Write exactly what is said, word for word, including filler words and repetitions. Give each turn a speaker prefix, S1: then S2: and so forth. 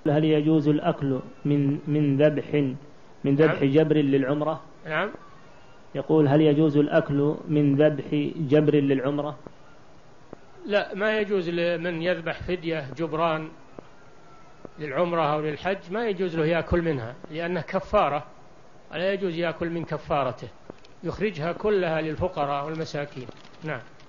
S1: هل يجوز الأكل من من ذبح من ذبح
S2: نعم.
S1: جبر للعمرة؟
S2: نعم.
S1: يقول هل يجوز الأكل من ذبح جبر للعمرة؟
S2: لا، ما يجوز لمن يذبح فدية جبران للعمرة أو للحج، ما يجوز له يأكل منها لأنها كفارة، ولا يجوز يأكل من كفارته، يخرجها كلها للفقراء والمساكين. نعم.